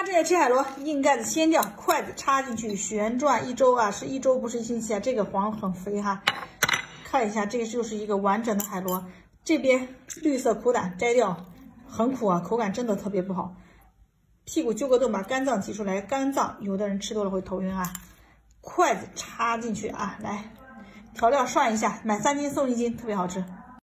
正在吃海螺，硬盖子掀掉，筷子插进去，旋转1周啊，是1周不是1星期啊。这个黄很肥哈，看一下，这个就是一个完整的海螺。这边绿色苦胆摘掉，很苦啊，口感真的特别不好。屁股揪个洞，把肝脏挤出来，肝脏有的人吃多了会头晕啊。筷子插进去啊，来，调料涮一下，买3斤送1斤，特别好吃。